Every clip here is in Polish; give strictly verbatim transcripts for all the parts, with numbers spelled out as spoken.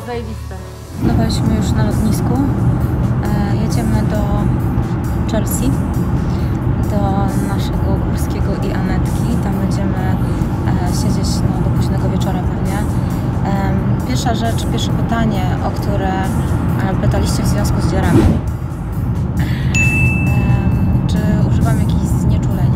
zajebiste. Znowiliśmy już na lotnisku. E, jedziemy do Chelsea, do naszego Górskiego i Anetki. Tam będziemy e, siedzieć no, do późnego wieczora pewnie. E, pierwsza rzecz, pierwsze pytanie, o które e, pytaliście w związku z dziarami. E, czy używam jakichś znieczuleń?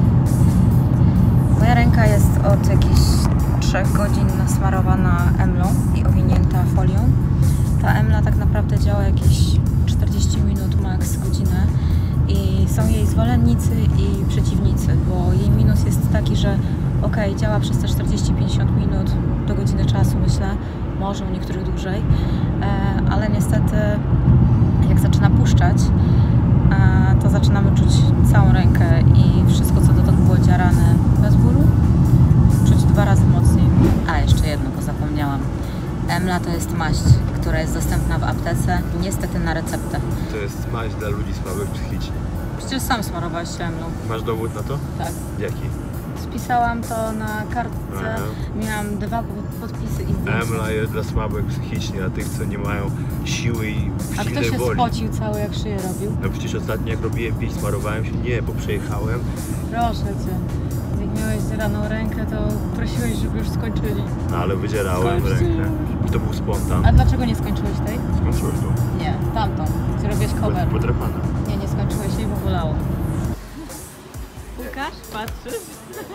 Moja ręka jest od jakichś trzech godzin nasmarowana emlą i owinięta folią. Ta emla tak naprawdę działa jakieś czterdzieści minut, max godzinę. I są jej zwolennicy i przeciwnicy, bo jej minus jest taki, że ok, działa przez te czterdzieści do pięćdziesięciu minut do godziny czasu, myślę, może u niektórych dłużej, ale niestety jak zaczyna puszczać, to zaczynamy czuć całą rękę i wszystko, co dotąd było dziarane bez bólu, czuć dwa razy mocniej. A jeszcze jedno, bo zapomniałam. Emla to jest maść, która jest dostępna w aptece, niestety na receptę. To jest maść dla ludzi słabych psychicznie. Przecież sam smarowałeś się emlą. Masz dowód na to? Tak. Jaki? Spisałam to na kartce, aha. Miałam dwa podpisy i zdjęcia. Emla jest dla słabych psychicznie, dla tych, co nie mają siły i silnej woli. A kto się woli. spocił cały, jak szyję robił? No przecież ostatnio jak robiłem pięć, smarowałem się, nie, bo przejechałem. Proszę Cię. Jak miałeś dzieraną rękę, to prosiłeś, żeby już skończyli. No ale wydzierałem Skończcie. rękę i to był spontan. A dlaczego nie skończyłeś tej? Skończyłeś tą? Nie, tamtą, gdzie robiłeś cover. Podrapana. Nie, nie skończyłeś jej, bo bolało. Łukasz, patrzysz?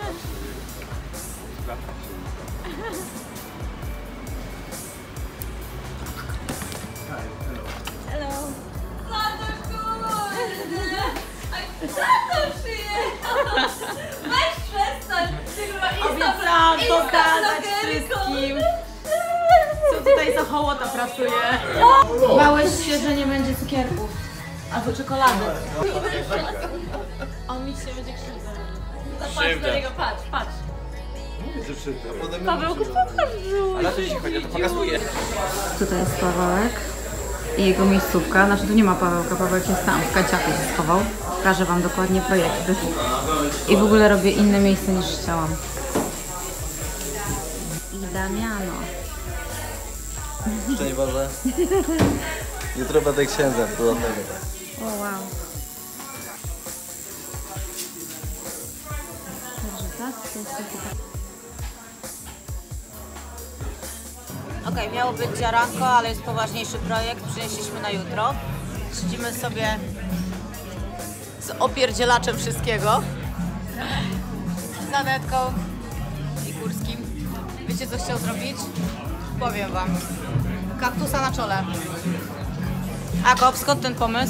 Hello. Za to przyjechał! Weź przestań! Obiecałam pokazać wszystkim, co tutaj za hołota pracuje. Bałeś się, że nie będzie cukierków albo czekolady. On mi się będzie krzywda. Patrz do niego, patrz, patrz. Pawełku, pokaż A na co dzisiaj chodzi? To pokazuje. Tutaj jest Pawełek i jego miejscówka. Znaczy tu nie ma Pawełka, Pawełek jest tam, w kanciapie się schował. Pokażę Wam dokładnie projekty. I w ogóle robię inne miejsce niż chciałam. I Damiano. Szczęść Boże. Jutro będę księdzem, to dlatego tak. O wow. Także tak, to jest taki... Okej, okay, miało być dziaranko, ale jest poważniejszy projekt, przynieśliśmy na jutro. Siedzimy sobie z opierdzielaczem wszystkiego. Z Anetką i Górskim. Wiecie, co chciał zrobić? Powiem Wam. Kaktusa na czole. Akop, skąd ten pomysł?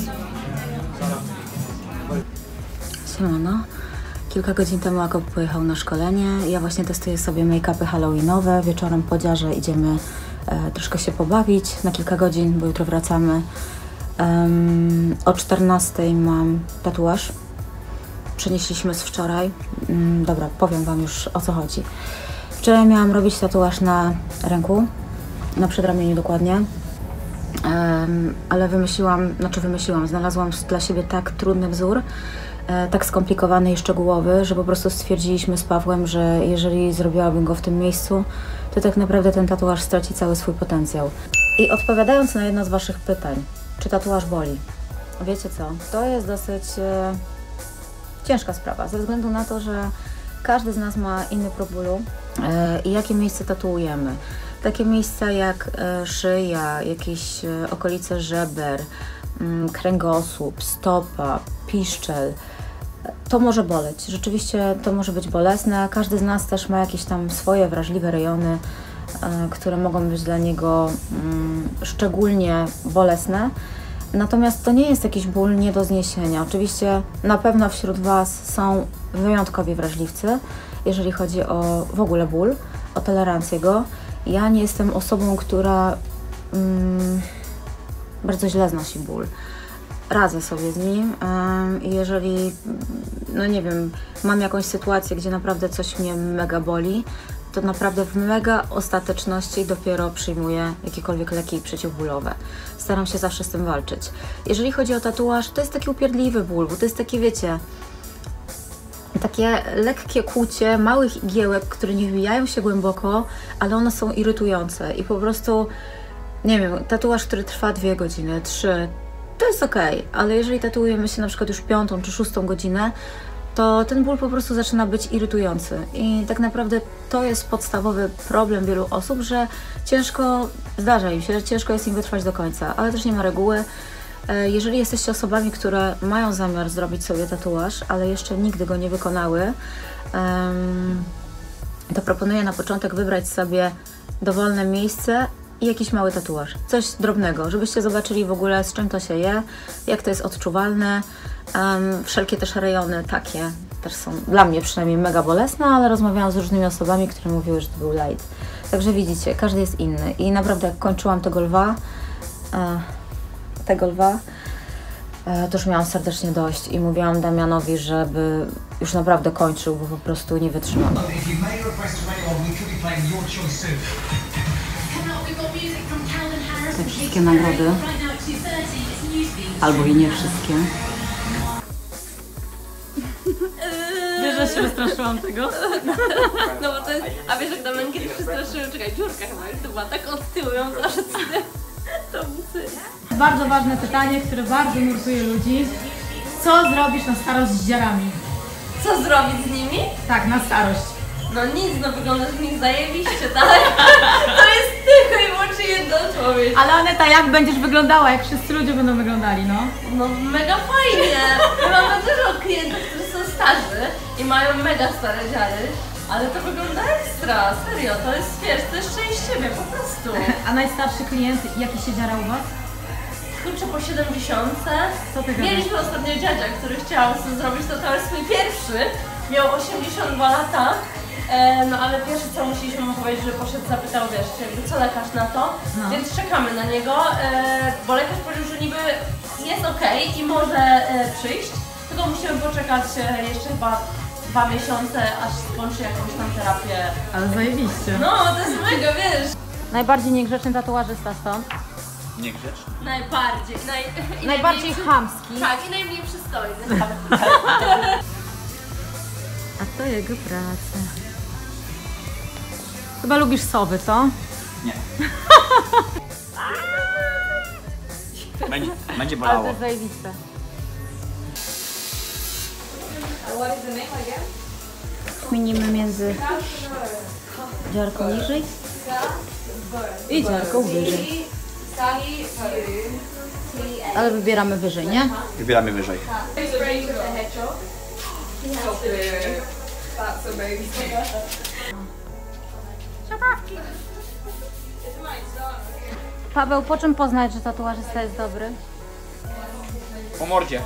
Siemano. Kilka godzin temu Akop pojechał na szkolenie. Ja właśnie testuję sobie make-upy halloweenowe. Wieczorem po dziarze idziemy e, troszkę się pobawić na kilka godzin, bo jutro wracamy. Um, o czternastej mam tatuaż. Przenieśliśmy z wczoraj. Um, dobra, powiem Wam już, o co chodzi. Wczoraj miałam robić tatuaż na ręku, na przedramieniu dokładnie. Um, ale wymyśliłam, znaczy wymyśliłam, znalazłam dla siebie tak trudny wzór, e, tak skomplikowany i szczegółowy, że po prostu stwierdziliśmy z Pawłem, że jeżeli zrobiłabym go w tym miejscu, to tak naprawdę ten tatuaż straci cały swój potencjał. I odpowiadając na jedno z Waszych pytań, czy tatuaż boli? Wiecie co, to jest dosyć e, ciężka sprawa, ze względu na to, że każdy z nas ma inny próg bólu e, i jakie miejsce tatuujemy. Takie miejsca jak e, szyja, jakieś e, okolice żeber, m, kręgosłup, stopa, piszczel. To może boleć. Rzeczywiście to może być bolesne. Każdy z nas też ma jakieś tam swoje wrażliwe rejony, e, które mogą być dla niego m, szczególnie bolesne. Natomiast to nie jest jakiś ból nie do zniesienia. Oczywiście na pewno wśród Was są wyjątkowi wrażliwcy, jeżeli chodzi o w ogóle ból, o tolerancję go. Ja nie jestem osobą, która mm, bardzo źle znosi ból. Radzę sobie z nim i jeżeli, no nie wiem, mam jakąś sytuację, gdzie naprawdę coś mnie mega boli, to naprawdę w mega ostateczności dopiero przyjmuję jakiekolwiek leki przeciwbólowe. Staram się zawsze z tym walczyć. Jeżeli chodzi o tatuaż, to jest taki upierdliwy ból, bo to jest takie, wiecie, takie lekkie kłucie małych igiełek, które nie wbijają się głęboko, ale one są irytujące i po prostu nie wiem, tatuaż, który trwa dwie godziny, trzy, to jest okej, ale jeżeli tatuujemy się na przykład już piątą czy szóstą godzinę, to ten ból po prostu zaczyna być irytujący. I tak naprawdę to jest podstawowy problem wielu osób, że ciężko, zdarza im się, że ciężko jest im wytrwać do końca, ale też nie ma reguły. Jeżeli jesteście osobami, które mają zamiar zrobić sobie tatuaż, ale jeszcze nigdy go nie wykonały, to proponuję na początek wybrać sobie dowolne miejsce i jakiś mały tatuaż. Coś drobnego, żebyście zobaczyli w ogóle, z czym to się je, jak to jest odczuwalne. Um, wszelkie też rejony takie też są dla mnie przynajmniej mega bolesne, ale rozmawiałam z różnymi osobami, które mówiły, że to był light. Także widzicie, każdy jest inny. I naprawdę jak kończyłam tego lwa, e, tego lwa, e, to już miałam serdecznie dość i mówiłam Damianowi, żeby już naprawdę kończył, bo po prostu nie wytrzymam. Te wszystkie nagrody, albo i nie wszystkie. Wiesz, że się wystraszyłam tego? No bo to jest... A wiesz, jak Damian kiedyś przestraszyłem, czekaj, dziurka chyba, jak to była tak od tyłu ją zaszedł to bucy. Bardzo ważne pytanie, które bardzo nurtuje ludzi. Co zrobisz na starość z dziarami? Co zrobić z nimi? Tak, na starość. No nic, no wyglądasz w nich zajebiście, tak? To jest tylko i wyłącznie jedno człowiek. Ale Aneta, jak będziesz wyglądała, jak wszyscy ludzie będą wyglądali, no? No mega fajnie! Ja mam dużo klientów, którzy są starzy i mają mega stare dziary, ale to wygląda ekstra, serio, to jest, wiesz, to jest część siebie, po prostu. A najstarszy klient, jaki się dziara u was? Kurczę, po siedemdziesiątce. Co ty gadasz? Mieliśmy ostatnio dziadzia, który chciał sobie zrobić tatuaż swój pierwszy. Miał osiemdziesiąt dwa lata. E, no ale pierwsze co musieliśmy mu powiedzieć, że poszedł, zapytał, wiesz, jakby co lekarz na to, No. więc czekamy na niego, e, bo lekarz powiedział, że niby jest okej i może e, przyjść, tylko musimy poczekać e, jeszcze chyba dwa miesiące, aż skończy jakąś tam terapię. Ale zajebiście. No, to jest mega, wiesz. Najbardziej niegrzeczny tatuażysta stąd. Niegrzeczny. Najbardziej, naj, i Najbardziej najmniej- chamski. Tak, i najmniej przystojny. A to jego praca. Chyba lubisz sowy, co? Nie. Będzie, będzie Ale to bolało. jest zajebiste. Kminimy między dziarką niżej i dziarką wyżej. Ale wybieramy wyżej, nie? Wybieramy wyżej. Paweł, po czym poznać, że tatuażysta jest dobry? Po mordzie.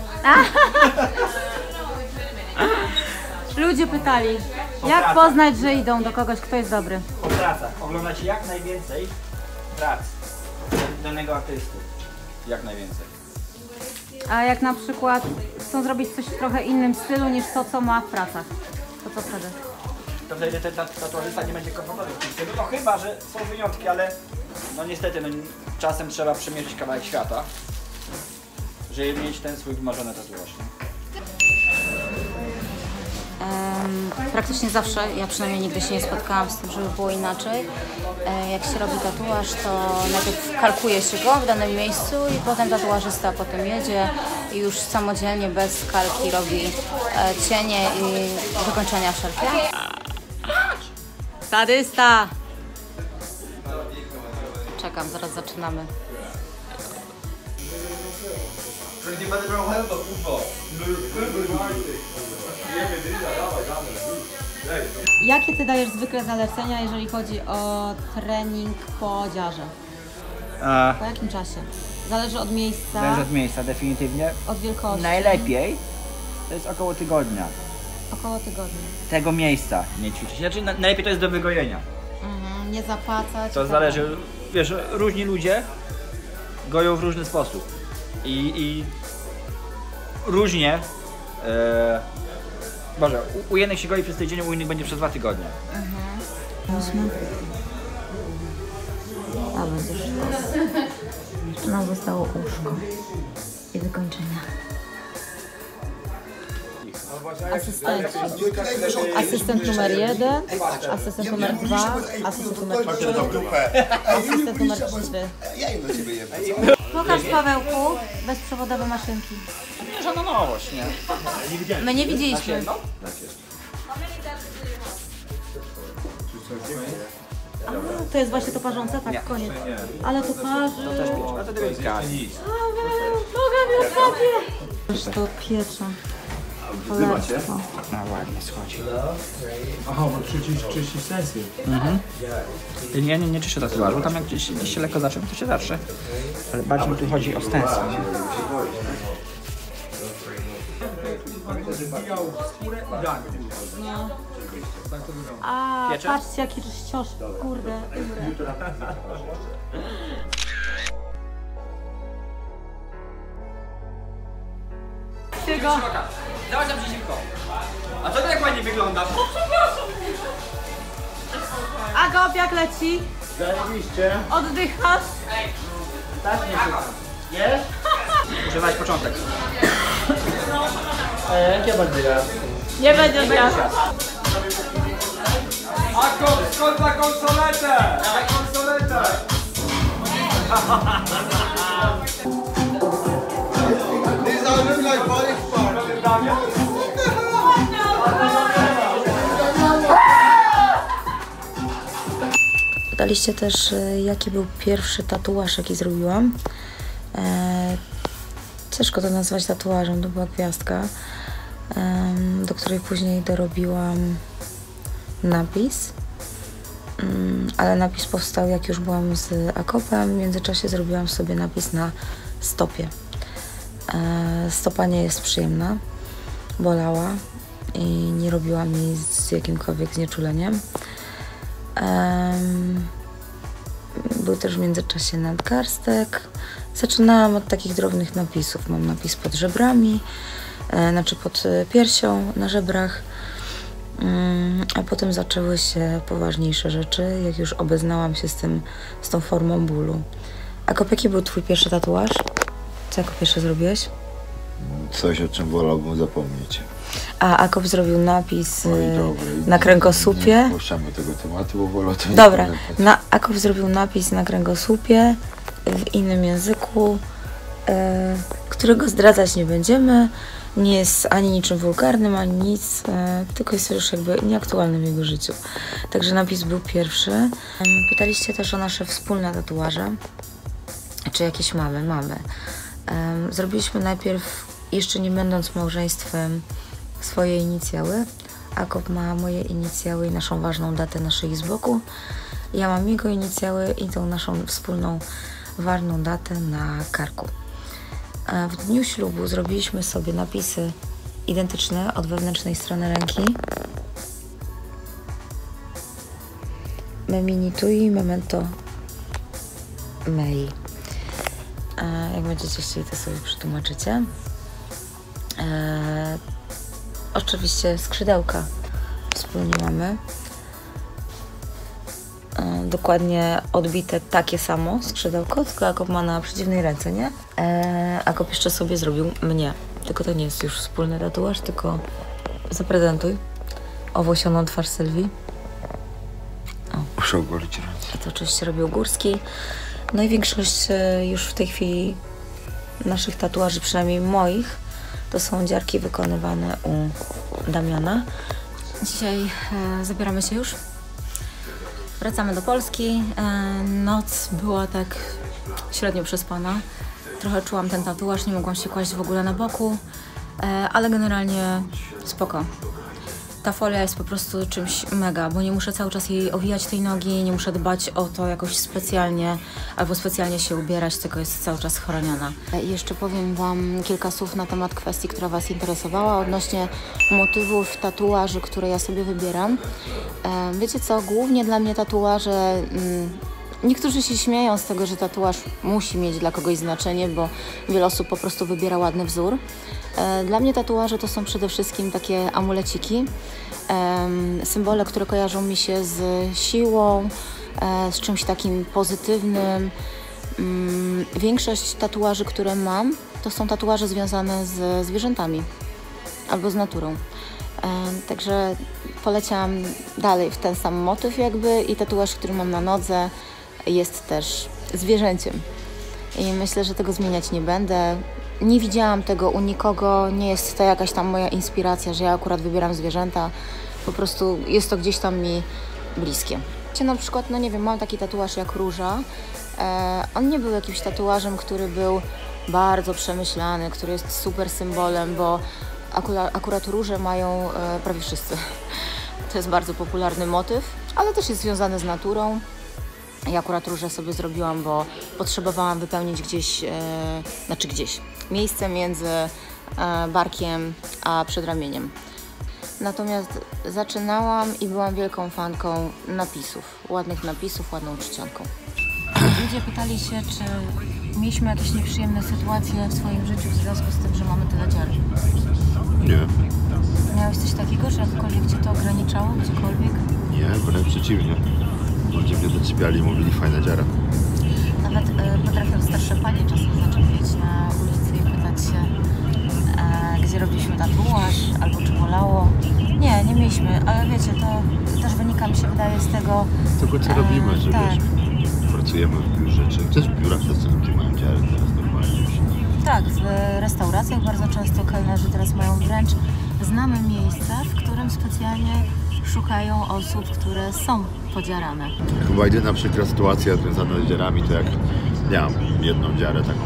Ludzie pytali, jak poznać, że idą do kogoś, kto jest dobry? Po pracach. Oglądać jak najwięcej prac danego artysty. Jak najwięcej. A jak na przykład chcą zrobić coś w trochę innym stylu niż to, co ma w pracach, to co wtedy? To wtedy ten tat- tatuażysta nie będzie komfortowy w tym stylu. No chyba, że są wyjątki, ale no niestety no, czasem trzeba przemierzyć kawałek świata, żeby mieć ten swój wymarzony tatuaż. Em, praktycznie zawsze, ja przynajmniej nigdy się nie spotkałam z tym, żeby było inaczej. E, jak się robi tatuaż, to najpierw kalkuje się go w danym miejscu i potem tatuażysta potem jedzie i już samodzielnie, bez kalki robi e, cienie i wykończenia wszelkie. Sadysta! Czekam, zaraz zaczynamy. Jakie ty dajesz zwykle zalecenia, jeżeli chodzi o trening po dziarze? A, Po jakim czasie? Zależy od miejsca, zależy od miejsca, definitywnie. od wielkości. Najlepiej to jest około tygodnia Około tygodnia. tego miejsca nie ćwiczyć. Znaczy na- najlepiej to jest do wygojenia. Mhm, nie zapłacać. To tak. zależy, wiesz, różni ludzie goją w różny sposób i, i różnie, e, Boże, u, u jednych się goi przez tydzień, u innych będzie przez dwa tygodnie. Ósmy. A będzie sztos. Jeszcze nam zostało uszko i wykończenia. asystenci. Asystent numer jeden, asystent numer dwa, asystent numer trzy, asystent numer cztery. Pokaż, Pawełku, bezprzewodowe maszynki. Żadna nowość, nie? My nie widzieliśmy. A, to jest właśnie to parzące? Tak, koniec. Ale to parzy. To też pieczę, ale to tego nie zgadza. Noga mi odpadnie. Już to piecze. Cholerstwo. No ładnie, schodzi. Aha, bo czyścić, czyścić sensy. Mhm. Nie, nie, nie czyszczę tatuażu, tam jak gdzieś, gdzieś się lekko zacząłem, to się zawsze. Ale bardziej mi tu chodzi o stencil. No. A, Piecze? patrzcie jaki czyściosz, kurde, umrę. Czego? Dawaj tam przeciwko. A to tak ładnie wygląda. Agop, jak leci? Zajebiście. Oddychasz? Tak, nie Jest? Muszę dać początek. Jakie bandyra? Nie będzie miał. A skąd na konsoletę? Na konsoletę! These all look like body parts. Pytaliście też, jaki był pierwszy tatuaż, jaki zrobiłam. Eee, ciężko to nazwać tatuażem, to była gwiazdka, eee, do której później dorobiłam napis. Eee, ale napis powstał, jak już byłam z Akopem. W międzyczasie zrobiłam sobie napis na stopie. Eee, stopa nie jest przyjemna, bolała i nie robiłam jej z jakimkolwiek znieczuleniem. Um, był też w międzyczasie nadgarstek. Zaczynałam od takich drobnych napisów. Mam napis pod żebrami, e, znaczy pod piersią na żebrach, um, a potem zaczęły się poważniejsze rzeczy, jak już obeznałam się z tym, z tą formą bólu. Akop, jaki był twój pierwszy tatuaż? Co jako pierwsze zrobiłeś? Coś, o czym wolałbym zapomnieć. A Akop zrobił napis Oj, y, dobra, na nie- kręgosłupie. Nie puszczamy tego tematu, bo wolę to nie Dobra, pamiętać. na, Akop zrobił napis na kręgosłupie w innym języku, e, którego zdradzać nie będziemy. Nie jest ani niczym wulgarnym, ani nic, e, tylko jest już jakby nieaktualny w jego życiu. Także napis był pierwszy. Em, Pytaliście też o nasze wspólne tatuaże. Czy jakieś mamy? Mamy. Em, Zrobiliśmy najpierw, jeszcze nie będąc małżeństwem, swoje inicjały. Akop ma moje inicjały i naszą ważną datę na szyi z boku. Ja mam jego inicjały i tą naszą wspólną ważną datę na karku. E, W dniu ślubu zrobiliśmy sobie napisy identyczne od wewnętrznej strony ręki. Memini tui, memento mei. E, Jak będziecie chcieli, to sobie przetłumaczycie. E, Oczywiście skrzydełka wspólnie mamy. E, dokładnie odbite takie samo skrzydełko, tylko Akop ma na przeciwnej ręce, nie? E, Akop jeszcze sobie zrobił mnie. Tylko to nie jest już wspólny tatuaż, tylko zaprezentuj owłosioną twarz Sylwii. Muszę ogolić ręce. I to oczywiście robił Górski. No i większość e, już w tej chwili naszych tatuaży, przynajmniej moich, to są dziarki wykonywane u Damiana. Dzisiaj e, zabieramy się już. Wracamy do Polski. E, noc była tak średnio przespana. Trochę czułam ten tatuaż, nie mogłam się kłaść w ogóle na boku, e, ale generalnie spoko. Ta folia jest po prostu czymś mega, bo nie muszę cały czas jej owijać tej nogi, nie muszę dbać o to jakoś specjalnie albo specjalnie się ubierać, tylko jest cały czas chroniona. I jeszcze powiem Wam kilka słów na temat kwestii, która Was interesowała, odnośnie motywów tatuaży, które ja sobie wybieram. E, wiecie co, głównie dla mnie tatuaże... Mm, Niektórzy się śmieją z tego, że tatuaż musi mieć dla kogoś znaczenie, bo wiele osób po prostu wybiera ładny wzór. Dla mnie tatuaże to są przede wszystkim takie amuleciki, symbole, które kojarzą mi się z siłą, z czymś takim pozytywnym. Większość tatuaży, które mam, to są tatuaże związane z zwierzętami albo z naturą. Także poleciałam dalej w ten sam motyw jakby i tatuaż, który mam na nodze, jest też zwierzęciem. I myślę, że tego zmieniać nie będę. Nie widziałam tego u nikogo, nie jest to jakaś tam moja inspiracja, że ja akurat wybieram zwierzęta. Po prostu jest to gdzieś tam mi bliskie. Na przykład, no nie wiem, mam taki tatuaż jak róża. E, on nie był jakimś tatuażem, który był bardzo przemyślany, który jest super symbolem, bo akurat, akurat róże mają e, prawie wszyscy. To jest bardzo popularny motyw, ale też jest związany z naturą. Ja akurat różę sobie zrobiłam, bo potrzebowałam wypełnić gdzieś, e, znaczy gdzieś, miejsce między e, barkiem a przedramieniem. Natomiast zaczynałam i byłam wielką fanką napisów, ładnych napisów, ładną czcionką. Ludzie pytali się, czy mieliśmy jakieś nieprzyjemne sytuacje w swoim życiu w związku z tym, że mamy tyle dziar. Nie, Miałeś coś takiego, że jakkolwiek cię to ograniczało, gdziekolwiek? nie, wręcz przeciwnie. Ludzie mnie doczepiali i mówili fajna dziara. Nawet e, potrafią starsze panie czasem zaczepić na ulicy i pytać się, e, gdzie robiliśmy tatuaż, albo czy bolało. Nie, nie mieliśmy, ale wiecie, to też wynika, mi się wydaje, z tego... Tego co robimy, że tak. wiesz, pracujemy w biurze, czy też w biurach tacy ludzie mają dziary teraz normalnie już. Tak, w restauracjach bardzo często kelnerzy teraz mają wręcz znane miejsca, w którym specjalnie szukają osób, które są podziarane. Chyba jedyna przykra sytuacja związana z dziarami to jak miałam jedną dziarę taką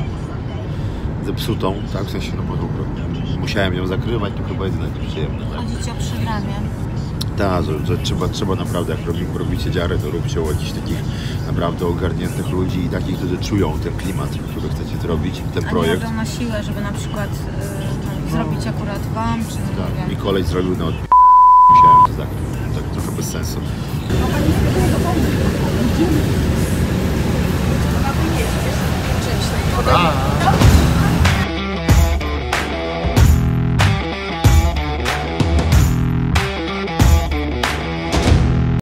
zepsutą, tak, w sensie, no bo musiałem ją zakrywać, to chyba jedyne nieprzyjemne. Tak? Chodzi ci o przedramię. Tak, że, że trzeba, trzeba naprawdę, jak robi, robicie dziarę, to róbcie u jakichś takich naprawdę ogarniętych ludzi i takich, którzy czują ten klimat, który chcecie zrobić, ten A projekt. nie robią na siłę, żeby na przykład y, zrobić akurat wam, czy nie Tak, wiem. mi koleś zrobił na odp... Musiałem to zakryć, tak trochę bez sensu.